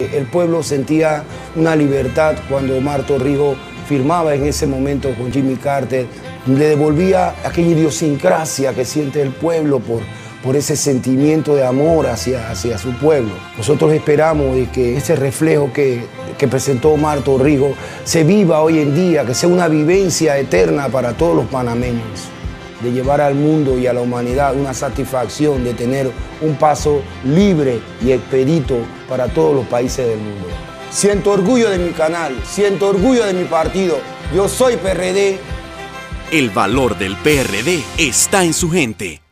el pueblo sentía una libertad cuando Omar Torrijos firmaba en ese momento con Jimmy Carter, le devolvía aquella idiosincrasia que siente el pueblo por ese sentimiento de amor hacia su pueblo. Nosotros esperamos de que ese reflejo que presentó Omar Torrijos se viva hoy en día, que sea una vivencia eterna para todos los panameños, de llevar al mundo y a la humanidad una satisfacción de tener un paso libre y expedito para todos los países del mundo. Siento orgullo de mi canal, siento orgullo de mi partido. Yo soy PRD. El valor del PRD está en su gente.